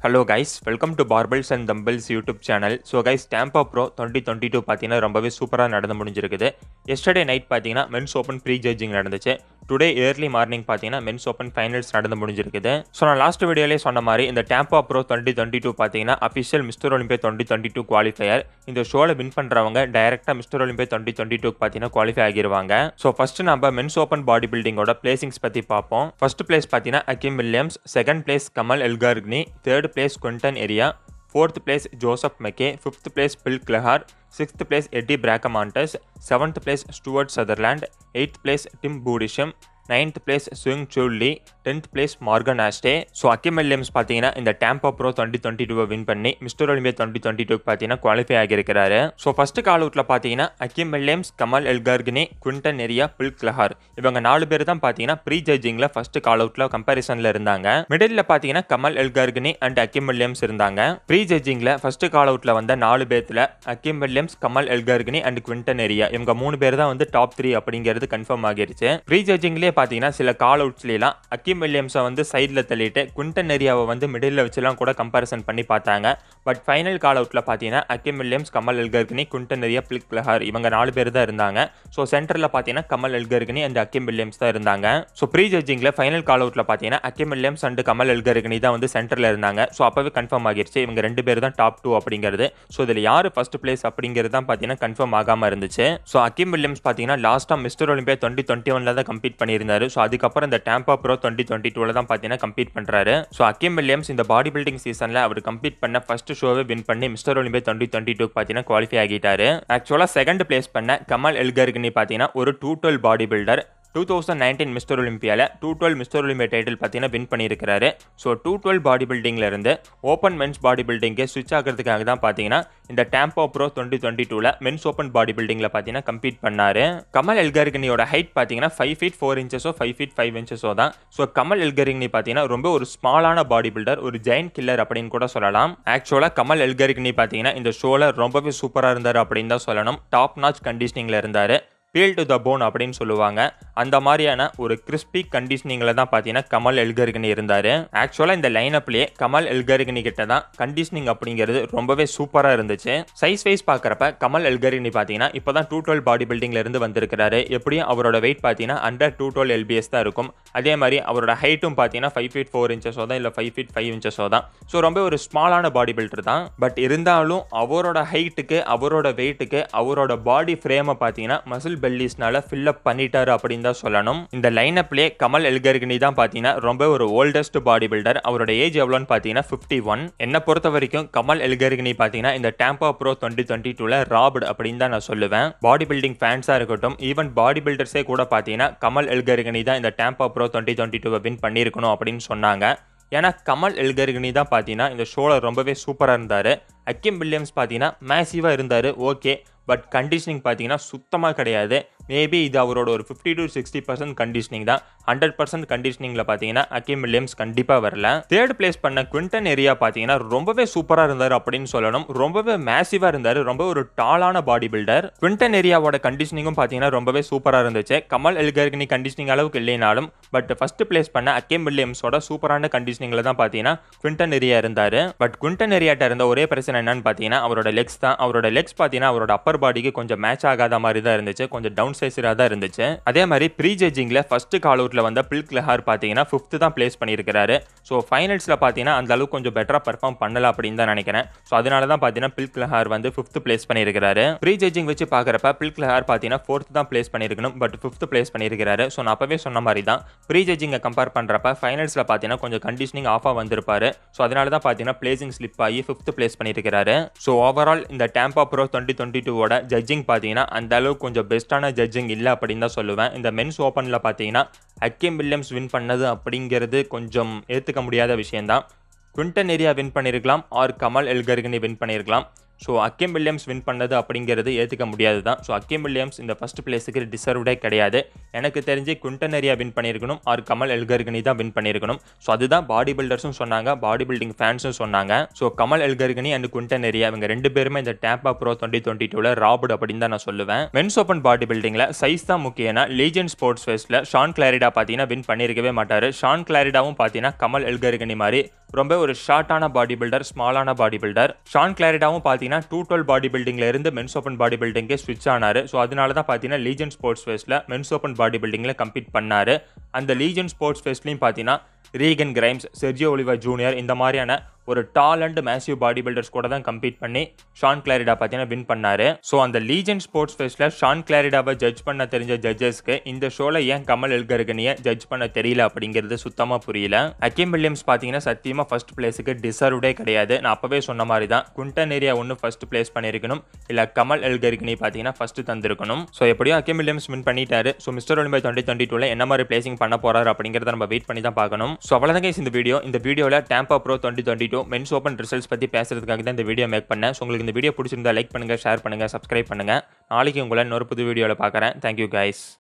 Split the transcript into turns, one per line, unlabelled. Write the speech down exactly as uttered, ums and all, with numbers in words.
Hello guys, welcome to Barbells and Dumbbells YouTube channel. So guys, Tampa Pro twenty twenty-two பார்த்தீங்கன்னா ரொம்பவே சூப்பரா நடந்து முடிஞ்சிருக்குது. Yesterday night பார்த்தீங்கன்னா Men's Open pre-judging நடந்துச்சு. Today early morning பார்த்தீங்கன்னா Men's Open finals நடந்து முடிஞ்சிருக்குது. So நான் லாஸ்ட் வீடியோலேயே சொன்ன மாதிரி இந்த Tampa Pro twenty twenty-two பார்த்தீங்கன்னா official Mister Olympia twenty twenty-two qualifier. இந்த ஷோவில் வின் பண்ணுறவங்க டைரெக்டாக மிஸ்டர் ஒலிம்பியா twenty twenty-two பார்த்தீங்கன்னா குவாலிஃபை ஆகிடுவாங்க. ஸோ ஃபர்ஸ்ட் நம்ம Men's Open பாடி பில்டிங்கோட பிளேசிங்ஸ் பற்றி பார்ப்போம். ஃபர்ஸ்ட் பிளேஸ் பார்த்தீங்கன்னா Akim Williams, second place Kamal Elgargni, third place Quinton Area, fourth place Joseph McKay, fifth place Bill Klehar, sixth place Eddie Bracamontes, seventh place Stuart Sutherland, eighth place Tim Budisham, ninth place Sung Chul Lee, tenth place Morgan Ashton. So Akim Williams பார்த்தீங்கன்னா இந்த Tampa Pro twenty twenty-two win பண்ணி Mister Olympia twenty twenty-two பார்த்தீங்கன்னா qualify ஆகியிருக்கிறாரு. So first call அவுட்ல பார்த்தீங்கன்னா Akim Williams, Kamal Elgargni, Quinton Eriya, Phil Clahar இவங்க நாலு பேர் தான் பார்த்தீங்கன்னா ப்ரீ ஜட்ஜிங்ல ஃபர்ஸ்ட் கால் அவுட்ல கம்பேரிசன்ல இருந்தாங்க. மிடில் பார்த்தீங்கன்னா Kamal Elgargni and Akim Williams இருந்தாங்க. ப்ரீ ஜட்ஜிங்ல ஃபர்ஸ்ட் கால் அவுட்ல வந்த நாலு பேர்ல Akim Williams, Kamal Elgargni and Quinton Eriya இவங்க மூணு பேர் தான் வந்து டாப் த்ரீ அப்படிங்கிறது கன்ஃபார்ம் ஆகிருச்சு. ப்ரீ ஜட்ஜிங்லேயே பார்த்தீங்கன்னா சில கால் அவுட்ஸ்லாம் அகிம் வில்லியம்ஸை வந்து சைடில் தள்ளிட்டு குவிண்டன் எரியாவை வந்து மிடில் வச்சுலாம் கூட கம்பேரிசன் பண்ணி பார்த்தாங்க. பட் ஃபைனல் கால் அவுட்ல பார்த்தீங்கன்னா Akim Williams, Kamal Elgargni, Quinton Eriya, Phil Clahar இவங்க நாலு பேர் தான் இருந்தாங்க. ஸோ சென்டரில் பார்த்தீங்கன்னா Kamal Elgargni and Akim Williams தான் இருந்தாங்க. ஸோ ப்ரீ ஜட்ஜிங்ல ஃபைனல் கால் அவுட்ல பார்த்தீங்கன்னா Akim Williams and Kamal Elgargni தான் வந்து சென்டரில் இருந்தாங்க. ஸோ அப்பவே கன்ஃபார்ம் ஆகிருச்சு இவங்க ரெண்டு பேர் தான் டாப் டூ அப்படிங்கிறது. ஸோ இதில் யார் ஃபர்ஸ்ட் பிளேஸ் அப்படிங்கிறது தான் பார்த்தீங்கன்னா கன்ஃபார்ம் ஆகாம இருந்துச்சு. ஸோ அகிம் வில்லியம்ஸ் பார்த்தீங்கன்னா லாஸ்ட்டாக மிஸ்டர் ஒலிம்பியா டுவெண்ட்டி டுவெண்ட்டி ஒன்ல தான் கம்ப்ளீட் பண்ணியிருந்தாரு. ஸோ அதுக்கப்புறம் இந்த Tampa Pro twenty twenty-two தான் பார்த்தீங்கன்னா கம்ப்ளீட் பண்றாரு. ஸோ அகிம் வில்லியம்ஸ் இந்த பாடி பில்டிங் சீசன்ல அவர் கம்ப்ளீட் பண்ண ஃபர்ஸ்ட் ஷோவை வின் பண்ணி மிஸ்டர் ஒலிம்பியா twenty twenty-two பார்த்தீங்கன்னா குவாலிஃபை ஆகிட்டாரு. ஆக்சுவலா செகண்ட் பிளேஸ் பண்ண கமல் எல்கார்கனி பார்த்தீங்கன்னா ஒரு two twelve body builder. Two thousand nineteen Mister ஒலிம்பியால two twelve Mister Olympia title பார்த்தீங்கன்னா வின் பண்ணியிருக்கிறாரு. ஸோ டூ டுவெல் பாடி பில்டிங்ல இருந்து ஓப்பன் மென்ஸ் பாடி பில்டிங்கு ஸ்விட்ச் ஆகிறதுக்காக தான் பார்த்தீங்கன்னா இந்த Tampa Pro twenty twenty-two men's open body பில்டிங்ல பார்த்தீங்கன்னா கம்ப்ளீட் பண்ணாரு. கமல் எல்கார்கனியோட ஹைட் பார்த்தீங்கன்னா ஃபைவ் ஃபீட் ஃபோர் இன்ச்சஸோ ஃபைவ் ஃபீட் ஃபைவ் இன்ச்சஸோ தான். ஸோ கமல் எல்கார்கனி பார்த்தீங்கன்னா ரொம்ப ஒரு ஸ்மாலான பாடி பில்டர், ஒரு ஜெயின்ட் கில்லர் அப்படின்னு கூட சொல்லலாம். ஆக்சுவலா கமல் எல்கார்கனி பார்த்தீங்கன்னா இந்த ஷோல ரொம்பவே சூப்பராக இருந்தார் அப்படின்னு தான் சொல்லணும். டாப் நாச் கண்டிஷனிங்ல இருந்தாரு. பீல் டு த போன் அப்படின்னு சொல்லுவாங்க. அந்த மாதிரியான ஒரு கிறிஸ்பி கண்டிஷனிங்கில் தான் பார்த்தீங்கன்னா கமல் எல்கார்கனி இருந்தார். ஆக்சுவலாக இந்த லைனப்லேயே கமல் எல்கார்கனி கிட்ட தான் கண்டிஷனிங் அப்படிங்கிறது ரொம்பவே சூப்பராக இருந்துச்சு. சைஸ் வைஸ் பார்க்குறப்ப கமல் எல்கார்கனி பார்த்தீங்கன்னா இப்போ தான் டூ டுவெல் பாடி பில்டிங்ல இருந்து வந்திருக்கிறாரு. எப்படியும் அவரோட வெயிட் பார்த்தீங்கன்னா அண்டர் டூ டுவெல் எல்பிஎஸ் தான் இருக்கும். அதே மாதிரி அவரோட ஹைட்டும் பார்த்தீங்கன்னா ஃபைவ் ஃபீட் ஃபோர் இன்ச்சஸோ தான், இல்லை ஃபைவ் ஃபீட் ஃபைவ் இன்ச்சஸோ தான். ஸோ ரொம்ப ஒரு ஸ்மாலான பாடி பில்டர் தான். பட் இருந்தாலும் அவரோட ஹைட்டுக்கு, அவரோட வெயிட்டுக்கு, அவரோட பாடி ஃப்ரேமை பார்த்தீங்கன்னா மசில் பெல்லிஸ்னால ஃபில் அப் பண்ணிட்டாரு அப்படின்னு தான் சொல்லணும். இந்த லைனப்லேயே கமல் எல்கார்கனி தான் பார்த்தீங்கன்னா ரொம்ப ஒரு ஓல்டஸ்ட் பாடி பில்டர். அவரோட ஏஜ் எவ்வளோன்னு பார்த்தீங்கன்னா ஃபிஃப்டி ஒன். என்னை பொறுத்த வரைக்கும் கமல் எல்கார்கனி பார்த்தீங்கன்னா இந்த Tampa Pro twenty twenty-two ராப்டு அப்படின்னு தான் நான் சொல்லுவேன். பாடி பில்டிங் ஃபேன்ஸாக இருக்கட்டும், ஈவன் பாடி பில்டர்ஸே கூட பார்த்தீங்கன்னா கமல் எல்கார்கனி தான் இந்த Tampa Pro twenty twenty-two win பண்ணியிருக்கணும் அப்படின்னு சொன்னாங்க. ஏன்னா கமல் எல்கார்கனி தான் பார்த்தீங்கன்னா இந்த ஷோவில் ரொம்பவே சூப்பராக இருந்தார். அகிம் வில்லியம்ஸ் பார்த்தீங்கன்னா மேசிவாக இருந்தார், ஓகே. பட் கண்டிஷனிங் பார்த்தீங்கன்னா சுத்தமாக கிடையாது. மேபி இது அவரோட ஒரு fifty to sixty percent conditioning தான். ஹண்ட்ரட் பர்சன்ட் கண்டிஷனிங்கில் பார்த்தீங்கன்னா அகிம் வில்லியம்ஸ் கண்டிப்பாக வரல. தேர்ட் பிளேஸ் பண்ண குவிண்டன் எரியா பார்த்தீங்கன்னா ரொம்பவே சூப்பராக இருந்தார் அப்படின்னு சொல்லணும். ரொம்பவே மேசிவாக இருந்தார், ரொம்ப ஒரு டாலான பாடி பில்டர். குவிண்டன் எரியாவோட கண்டிஷனிங்கும் பார்த்தீங்கன்னா ரொம்பவே சூப்பராக இருந்துச்சு. கமல் எல்கார்கனி கண்டிஷனிங் அளவுக்கு இல்லைனாலும் பட் ஃபர்ஸ்ட் பிளேஸ் பண்ண அகிம் வில்லியம்ஸோட சூப்பரான கண்டிஷனிங்கில் தான் பார்த்தீங்கன்னா குவிண்டன் எரியா இருந்தார். பட் குவிண்டன் எரியாட்ட இருந்த ஒரே பிரச்சனை என்னன்னு பார்த்தீங்கன்னா அவரோட லெக்ஸ் தான். அவரோட லெக்ஸ் பார்த்தீங்கன்னா அவரோட அப்பர் பாடிக்கு கொஞ்சம் மேட்ச் ஆகாத மாதிரி தான் இருந்துச்சு, கொஞ்சம் டவுன் சைஸராக தான் இருந்துச்சு. அதே மாதிரி ப்ரீ ஜட்ஜிங்ல ஃபர்ஸ்ட் கால் அவுட்ல வந்த பில் கிளஹார் பார்த்தீங்கன்னா ஃபிஃப்த் தான் பிளேஸ் பண்ணியிருக்காரு. ஸோ ஃபைனல்ஸ்ல பார்த்தீங்கன்னா அந்த அளவுக்கு கொஞ்சம் பெட்டரா பெர்ஃபார்ம் பண்ணல அப்படின்னு தான் நினைக்கிறேன். ஸோ அதனால தான் பார்த்தீங்கன்னா பில் கிளஹார் வந்து ஃபிஃப்த் பிளேஸ் பண்ணியிருக்காரு. ப்ரீ ஜட்ஜிங் வச்சு பார்க்குறப்ப பில் கிளஹார் பார்த்தீங்கன்னா ஃபோர்த் தான் பிளேஸ் பண்ணியிருக்கணும், பட் ஃபிஃப்த் பிளேஸ் பண்ணியிருக்காரு. ஸோ நான் அப்பவே சொன்ன மாதிரி தான் ப்ரீ ஜட்ஜிங்கை கம்பேர் பண்றப்ப ஃபைனல்ஸ்ல பார்த்தீங்கன்னா கொஞ்சம் கண்டிஷனிங் ஆஃபாக வந்திருப்பாரு. ஸோ அதனால தான் பார்த்தீங்கன்னா பிளேசிங் ஸ்லிப் ஆகி ஃபிஃப்த் பிளேஸ் பண்ணியிருக்காரு. ஸோ ஓவரால் இந்த Tampa Pro twenty twenty-two ஓட ஜட்ஜிங் பார்த்தீங்கன்னா அந்த அளவுக்கு கொஞ்சம் பெஸ்ட்டான ஜட்ஜிங் இல்லை அப்படின்னு தான் சொல்லுவேன். இந்த மென்ஸ் ஓப்பனில் பார்த்தீங்கன்னா அகிம் வில்லியம்ஸ் வின் பண்ணது அப்படிங்கிறது கொஞ்சம் ஏற்றுக்க முடியாத விஷயம்தான். குவிண்டன் எரியா வின் பண்ணியிருக்கலாம், ஆர் கமல் எல்கார்கனி வின் பண்ணியிருக்கலாம். ஸோ அகிம் வில்லியம்ஸ் வின் பண்ணது அப்படிங்கிறது ஏற்றுக்க முடியாது தான். ஸோ அகிம் வில்லியம்ஸ் இந்த ஃபர்ஸ்ட் பிளேஸுக்கு டிசர்வ்டே கிடையாது. எனக்கு தெரிஞ்சு குவிண்டன் எரியா வின் பண்ணியிருக்கணும், ஆர் கமல் எல்கார்கனி தான் வின் பண்ணியிருக்கணும். ஸோ அதுதான் பாடி பில்டர்ஸும் சொன்னாங்க, பாடி பில்டிங் ஃபேன்ஸும் சொன்னாங்க. So Kamal Elgargni and Quinton Eriya இவங்க ரெண்டு பேருமே இந்த Tampa Pro twenty twenty-two ராப்டு அப்படின்னு தான் நான் சொல்லுவேன். மென்ஸ் ஓப்பன் பாடி பில்டிங்ல சைஸ் தான் முக்கியம்னா லீஜெண்ட் ஸ்போர்ட்ஸ் ஃபெஸ்ட்ல ஷான் கிளாரிடா பார்த்தீங்கன்னா வின் பண்ணியிருக்கவே மாட்டாரு. ஷான் கிளாரிடாவும் பார்த்தீங்கன்னா கமல் எல்கார்கனி மாதிரி ரொம்ப ஒரு ஷார்ட்டான பாடி பில்டர், ஸ்மாலான பாடி பில்டர். ஷான் கிளாரிடாவும் பார்த்தீங்கன்னா டூ டுவெல் பாடி பில்டிங்ல இருந்து மென்ஸ் ஓப்பன் பாடி பில்டிங்கே ஸ்விட்ச் ஆனாரு. ஸோ அதனால தான் பார்த்தீங்கன்னா லீஜன் ஸ்போர்ட்ஸ் ஃபெஸ்ட்ல மென்ஸ் ஓப்பன் பாடி பில்டிங்ல கம்பீட் பண்ணாரு. அந்த லீஜன் ஸ்போர்ட்ஸ் ஃபெஸ்ட்லையும் பார்த்தீங்கன்னா Regan Grimes, Sergio Oliva Junior இந்த மாதிரியான ஒரு tall and massive body builders கூட தான் கம்பீட் பண்ணி ஷான் கிளாரிடா பார்த்தீங்கன்னா வின் பண்ணாரு. ஸோ அந்த லீஜன் ஸ்போர்ட்ஸ் ஃபெஸ்ட்ல ஷான் கிளாரிடாவை ஜட்ஜ் பண்ண தெரிஞ்ச ஜட்ஜஸ்க்கு இந்த ஷோல ஏன் கமல் எல்கர்கனியை ஜட்ஜ் பண்ண தெரியல அப்படிங்கிறது சுத்தமா புரியல. அகீம் வில்லியம்ஸ் பார்த்தீங்கன்னா சத்தியமா ஃபர்ஸ்ட் பிளேஸுக்கு டிசர்வ்டே கிடையாது. நான் அப்பவே சொன்ன மாதிரி தான் குண்டன் ஏரியா ஒன்று ஃபர்ஸ்ட் பிளேஸ் பண்ணியிருக்கணும், இல்ல கமல் எல்கர்கனி பார்த்தீங்கன்னா ஃபர்ஸ்ட் தந்திருக்கணும். ஸோ எப்படியும் அகீம் வில்லியம்ஸ் வின் பண்ணிட்டாரு. So Mister Olympia twenty twenty டூல என்ன மாதிரி பிளேசிங் பண்ண போறாரு அப்படிங்கிறத நம்ம வெயிட் பண்ணி தான் பார்க்கணும். ஸோ அவ்வளோதான் கைஸ் இந்த வீடியோ. இந்த வீடியோவில் Tampa Pro twenty twenty two men's open results பற்றி பேசுறதுக்காக தான் இந்த வீடியோ மேக் பண்ணேன். ஸோ உங்களுக்கு இந்த வீடியோ பிடிச்சிருந்தா லைக் பண்ணுங்க, ஷேர் பண்ணுங்க, சப்ஸ்கிரைப் பண்ணுங்க. நாளைக்கு உங்களை இன்னொரு புது வீடியோவில் பார்க்குறேன். Thank you guys.